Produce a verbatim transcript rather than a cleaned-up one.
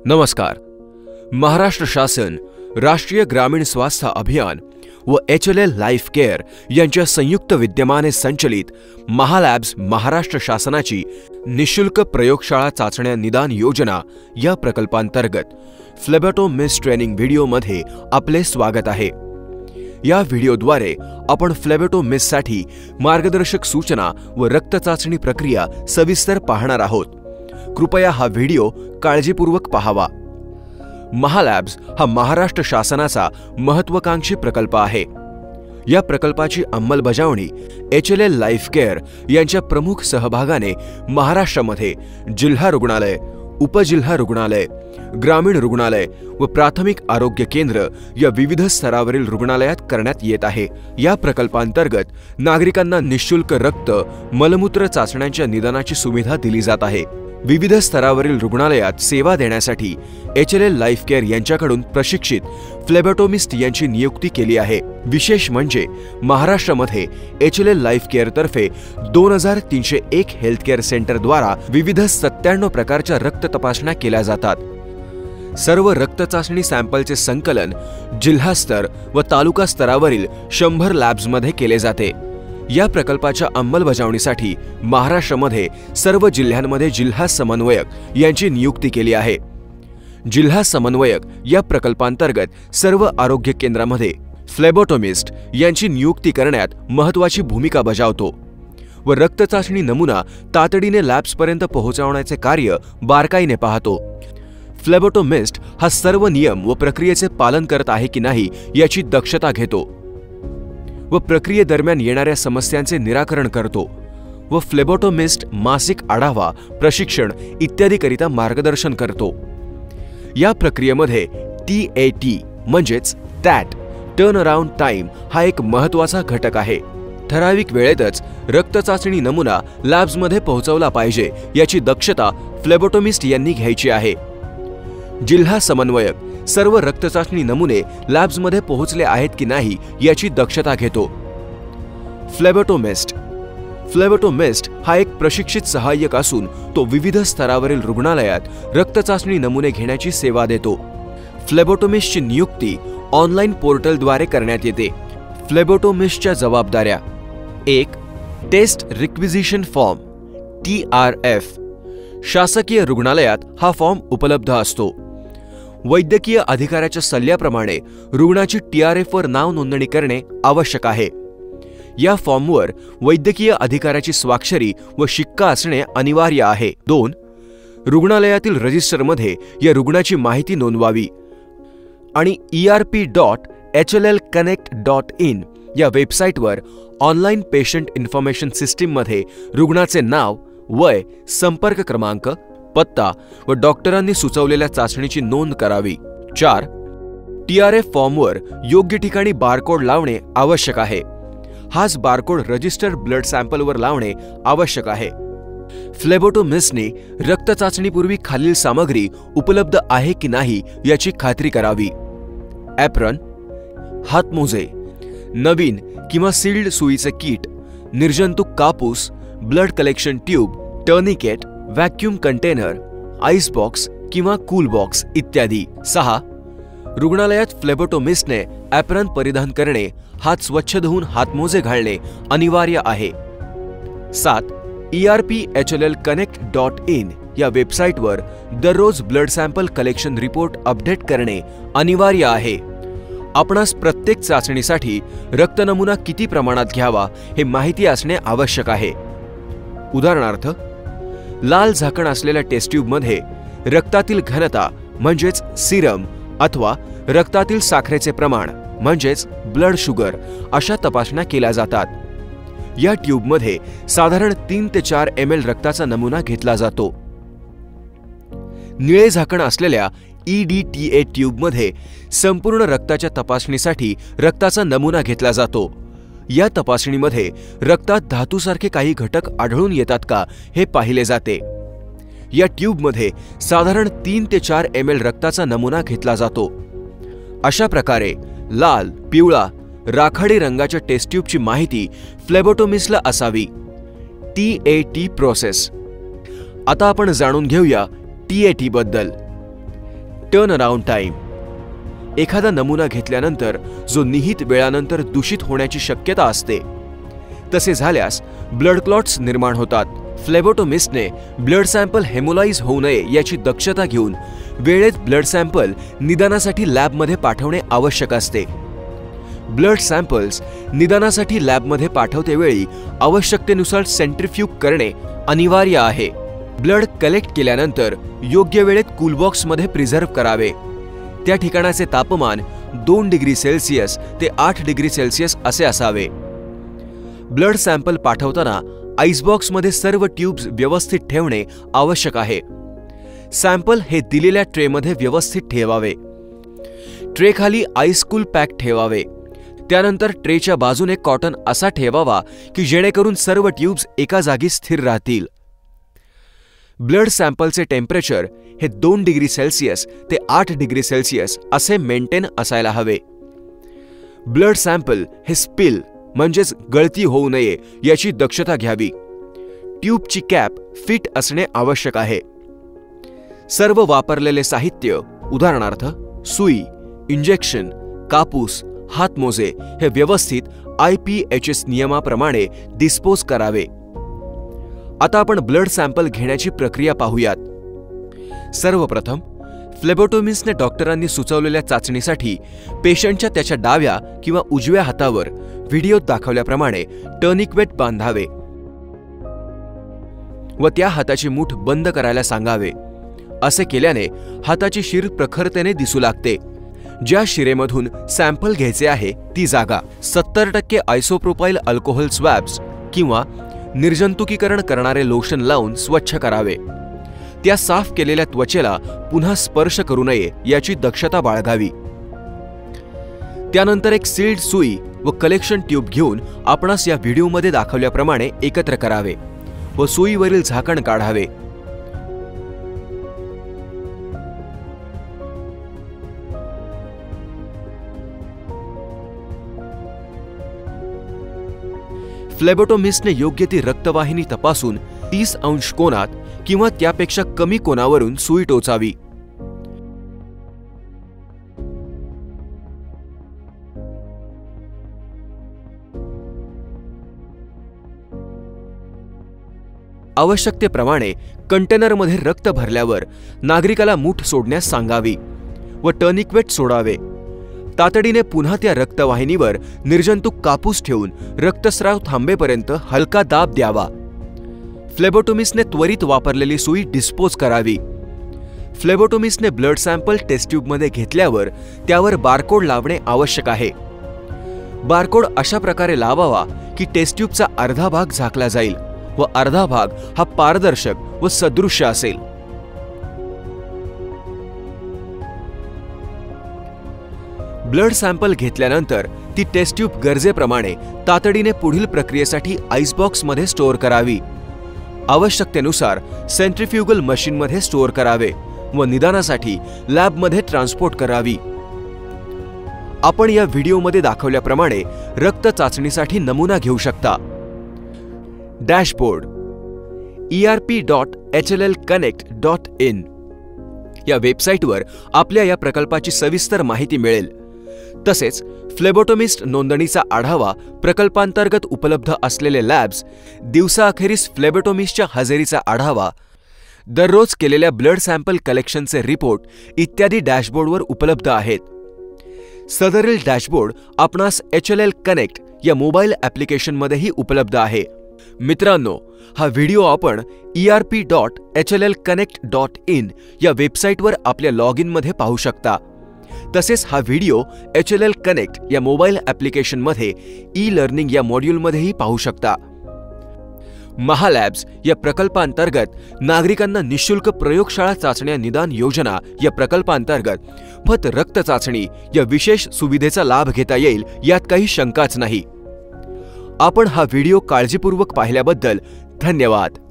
नमस्कार. महाराष्ट्र शासन, राष्ट्रीय ग्रामीण स्वास्थ्य अभियान व H L L life care यांच्या संयुक्त विद्यमाने संचलित महालॅब्स महाराष्ट्र शासनाची निशुल्क प्रयोगशाळा चाचण्या निदान योजना या प्रकल्पांतर्गत फ्लेबोटोमिस्ट ट्रेनिंग व्हिडिओमध्ये आपले स्वागत आहे. या व्हिडिओद्वारे आपण फ्लेबोटोमिस्टसाठी मार्गदर्शक सूचना व रक्त चाचणी प्रक्रिया सविस्तर पाहणार आहोत. कृपया हा व्हिडिओ काळजीपूर्वक पाहावा. महालॅब्स हा महाराष्ट्र शासनाचा महत्त्वाकांक्षी प्रकल्प आहे. या प्रकल्पाची अंमलबजावणी H L L life care यांच्या प्रमुख सहभागाने महाराष्ट्रामध्ये जिल्हा रुग्णालय, उपजिल्हा रुग्णालय, ग्रामीण रुग्णालय व प्राथमिक आरोग्य केंद्र या विविध स्तरावरील रुग्णालयात करण्यात येत आहे. या प्रकल्पांतर्गत नागरिकांना निशुल्क रक्त, मलमूत्र चाचण्यांच्या निदानाची सुविधा दिली जात आहे. विविध स्तरावरील रुग्णालयात सेवा देण्यासाठी H L L life care यांच्याकडून प्रशिक्षित फ्लेबोटोमिस्ट यांची नियुक्ती केली आहे. विशेष म्हणजे महाराष्ट्रामध्ये H L L life care तर्फे दोन हजार तीनशे एक हेल्थकेअर सेंटरद्वारा विविध सत्त्याण्णव प्रकारच्या रक्त तपासण्या केल्या जातात. सर्व रक्त चाचणी सॅम्पलचे संकलन जिल्हास्तर व तालुका स्तरावरील शंभर लॅब्समध्ये केले जाते. या प्रकल्पाच्या अंमलबजावणीसाठी महाराष्ट्रामध्ये सर्व जिल्ह्यांमध्ये जिल्हा समन्वयक यांची नियुक्ती केली आहे. जिल्हा समन्वयक या प्रकल्पांतर्गत सर्व आरोग्य केंद्रामध्ये फ्लेबोटोमिस्ट यांची नियुक्ती करण्यात महत्त्वाची भूमिका बजावतो व रक्त चाचणी नमुना तातडीने लॅब्सपर्यंत पोहोचवण्याचे कार्य बारकाईने पाहतो. फ्लेबोटोमिस्ट हा सर्व नियम व प्रक्रियेचे पालन करत आहे की नाही याची दक्षता घेतो व प्रक्रियेदरम्यान येणाऱ्या समस्यांचे निराकरण करतो व फ्लेबोटोमिस्ट मासिक आढावा, प्रशिक्षण इत्यादीकरिता मार्गदर्शन करतो. या प्रक्रियेमध्ये टी ए टी म्हणजेच टॅट टर्न अराउंड टाइम हा एक महत्त्वाचा घटक आहे. ठराविक वेळेतच रक्त चाचणी नमुना लॅब्समध्ये पोहोचवला पाहिजे याची दक्षता फ्लेबोटोमिस्ट यांनी घ्यायची आहे. जिल्हा समन्वयक सर्व रक्त चाचणी नमुने लॅब्समध्ये पोहोचले आहेत की नाही याची दक्षता घेतो. फ्लेबोटोमिस्ट फ्लेबोटोमिस्ट हा एक प्रशिक्षित सहाय्यक असून तो विविध स्तरावरील रुग्णालयात रक्त चाचणी नमुने घेण्याची सेवा देतो. फ्लेबोटोमिस्टची नियुक्ती ऑनलाईन पोर्टलद्वारे करण्यात येते. फ्लेबोटोमिस्टच्या जबाबदाऱ्या: एक. Test requisition form T R F. शासकीय रुग्णालयात हा फॉर्म उपलब्ध असतो. वैद्यकीय अधिकाऱ्याच्या सल्ल्याप्रमाणे रुग्णाची टी आर एफ वर नाव नोंदणी करणे आवश्यक आहे. या फॉर्मवर वैद्यकीय अधिकाऱ्याची स्वाक्षरी व शिक्का असणे अनिवार्य आहे. दोन. रुग्णालयातील रजिस्टरमध्ये या रुग्णाची माहिती नोंदवावी आणि E R P dot H L L connect dot in या वेबसाईटवर ऑनलाईन पेशंट इन्फॉर्मेशन सिस्टीममध्ये रुग्णाचे नाव, वय, संपर्क क्रमांक, पत्ता व डॉक्टरांनी सुचवलेल्या चाचणीची नोंद करावी. चार. टी आर एफ फॉर्मवर योग्य ठिकाणी बारकोड लावणे आवश्यक आहे. हाच बारकोड रजिस्टर्ड ब्लड सॅम्पलवर लावणे आवश्यक आहे. फ्लेबोटोमिस्टने रक्त चाचणीपूर्वी खालील सामग्री उपलब्ध आहे की नाही याची खात्री करावी: ॲप्रन, हातमोजे, नवीन किंवा सील्ड सुईचे किट, निर्जंतुक कापूस, blood collection tube, tourniquet, vacuum container, ice box किंवा कूल बॉक्स इत्यादी. सहा. रुग्णालयात फ्लेबोटोमिस्टने ॲप्रन परिधान करणे, हात स्वच्छ धुवून हातमोजे घालणे अनिवार्य आहे. सात. E R P H L L connect dot in या वेबसाईटवर दररोज blood sample collection report update करणे अनिवार्य आहे. आपणास प्रत्येक चाचणीसाठी रक्तनमुना किती प्रमाणात घ्यावा हे माहिती असणे आवश्यक आहे. उदाहरणार्थ, लाल झाकण असलेल्या टेस्ट ट्यूबमध्ये रक्तातील घनता म्हणजेच सिरम अथवा रक्तातील साखरेचे प्रमाण म्हणजेच ब्लड शुगर अशा तपासण्या केल्या जातात. या ट्यूबमध्ये साधारण तीन ते चार एम एल रक्ताचा नमुना घेतला जातो. निळे झाकण असलेल्या ई डी टी ए ट्यूबमध्ये संपूर्ण रक्ताच्या तपासणीसाठी रक्ताचा नमुना घेतला जातो. या तपासणीमध्ये रक्तात धातूसारखे काही घटक आढळून येतात का हे पाहिले जाते. या ट्यूबमध्ये साधारण तीन ते चार एम एल रक्ताचा नमुना घेतला जातो. अशा प्रकारे लाल, पिवळा, राखाडी रंगाच्या टेस्ट ट्यूबची माहिती फ्लेबोटोमिस्टला असावी. T A T process. आता आपण जाणून घेऊया टी ए टी बद्दल. Turn around time. एखादा नमुना घेतल्यानंतर जो निहित वेळानंतर दूषित होण्याची शक्यता असते, तसे झाल्यास ब्लड क्लॉट्स निर्माण होतात. फ्लेबोटोमिस्टने ब्लड सॅम्पल हेमोलाइज होऊ नये याची दक्षता घेऊन वेळेत ब्लड सॅम्पल निदानासाठी लॅबमध्ये पाठवणे आवश्यक असते. ब्लड सॅम्पल्स निदानासाठी लॅबमध्ये पाठवतेवेळी आवश्यकतेनुसार सेंट्रिफ्यूग करणे अनिवार्य आहे. ब्लड कलेक्ट केल्यानंतर योग्य वेळेत कूलबॉक्समध्ये प्रिझर्व्ह करावे. त्या ठिकाणाचे तापमान दोन डिग्री सेल्सिअस ते आठ डिग्री सेल्सिअस असे असावे. ब्लड सॅम्पल पाठवताना आईसबॉक्समध्ये सर्व ट्यूब्स व्यवस्थित ठेवणे आवश्यक आहे. सॅम्पल हे दिलेल्या ट्रेमध्ये व्यवस्थित ठेवावे. ट्रेखाली आईसकूल पॅक ठेवावे. त्यानंतर ट्रेच्या बाजूने कॉटन असा ठेवावा की जेणेकरून सर्व ट्यूब्स एका जागी स्थिर राहतील. ब्लड सॅम्पलचे टेम्परेचर हे दोन डिग्री सेल्सिअस ते आठ डिग्री सेल्सिअस असे मेंटेन असायला हवे. ब्लड सॅम्पल हे स्पिल म्हणजेच गळती होऊ नये याची दक्षता घ्यावी. ट्यूबची कॅप फिट असणे आवश्यक आहे. सर्व वापरलेले साहित्य उदाहरणार्थ सुई, इंजेक्शन, कापूस, हातमोजे हे व्यवस्थित आय पी एच एस नियमाप्रमाणे डिस्पोज करावे. आता आपण ब्लड सॅम्पल घेण्याची प्रक्रिया पाहूयात. सर्वप्रथम फ्लेबोटोमिस्टने डॉक्टरांनी सुचवलेल्या चाचणीसाठी पेशंटच्या त्याच्या डाव्या किंवा उजव्या हातावर व्हिडिओत दाखवल्याप्रमाणे टर्निक्वेट बांधावे व त्या हाताची मूठ बंद करायला सांगावे. असे केल्याने हाताची शिर प्रखरतेने दिसू लागते. ज्या शिरेमधून सॅम्पल घ्यायचे आहे ती जागा सत्तर टक्के आयसोप्रोपाइल अल्कोहोल स्वॅब्स किंवा निर्जंतुकीकरण करणारे लोशन लावून स्वच्छ करावे. त्या साफ केलेल्या त्वचेला पुन्हा स्पर्श करू नये याची दक्षता बाळगावी. त्यानंतर एक सील्ड सुई व कलेक्शन ट्यूब घेऊन आपणास या व्हिडिओमध्ये दाखवल्याप्रमाणे एकत्र करावे व सुईवरील झाकण काढावे. फ्लेबोटोमिस्टने योग्य ती रक्तवाहिनी तपासून तीस अंश कोनात किंवा त्यापेक्षा कमी कोनावरून सुई टोचावी. आवश्यकतेप्रमाणे कंटेनरमध्ये रक्त भरल्यावर नागरिकाला मूठ सोडण्यास सांगावी व टर्निक्वेट सोडावे. तातडीने पुन्हा त्या रक्तवाहिनीवर निर्जंतुक कापूस ठेवून रक्तस्राव थांबेपर्यंत हलका दाब द्यावा. फ्लेबोटोमिस्टने त्वरित वापरलेली सुई डिस्पोज करावी. फ्लेबोटोमिस्टने ब्लड सॅम्पल टेस्ट ट्यूबमध्ये घेतल्यावर त्यावर बारकोड लावणे आवश्यक आहे. बारकोड अशा प्रकारे लावावा की टेस्ट ट्यूबचा अर्धा भाग झाकला जाईल व अर्धा भाग हा पारदर्शक व सदृश्य असेल. ब्लड सॅम्पल घेतल्यानंतर ती टेस्ट ट्यूब गरजेप्रमाणे तातडीने पुढील प्रक्रियेसाठी आईसबॉक्समध्ये स्टोअर करावी. आवश्यकतेनुसार सेंट्रिफ्युगल मशीनमध्ये स्टोअर करावे व निदानासाठी लॅबमध्ये ट्रान्सपोर्ट करावी. आपण या व्हिडिओमध्ये दाखवल्याप्रमाणे रक्त चाचणीसाठी नमुना घेऊ शकता. Dashboard E R P dot H L L connect dot in या वेबसाईटवर आपल्या या प्रकल्पाची सविस्तर माहिती मिळेल. तसेच फ्लेबोटोमिस्ट नोंदणीचा आढावा, प्रकल्पांतर्गत उपलब्ध असलेले लॅब्स, दिवसाअखेरीस फ्लेबोटोमिस्टच्या हजेरीचा आढावा, दररोज केलेल्या ब्लड सॅम्पल कलेक्शनचे रिपोर्ट इत्यादी डॅशबोर्डवर उपलब्ध आहेत. सदरील डॅशबोर्ड आपणास एच एल एल कनेक्ट या मोबाईल ॲप्लिकेशनमध्येही उपलब्ध आहे. मित्रांनो, हा व्हिडिओ आपण E R P dot H L L connect dot in या वेबसाईटवर आपल्या लॉग इनमध्ये पाहू शकता. तसेच हा video H L L connect या मोबाईल ॲप्लिकेशनमध्ये ई लर्निंग या मॉड्यूलमध्येही पाहू शकता. महालॅब्स या प्रकल्पांतर्गत नागरिकांना निशुल्क प्रयोगशाळा चाचण्या निदान योजना या प्रकल्पांतर्गत फक्त रक्त चाचणी या विशेष सुविधेचा लाभ घेता येईल यात काही शंकाच नाही. आपण हा व्हिडिओ काळजीपूर्वक पाहिल्याबद्दल धन्यवाद.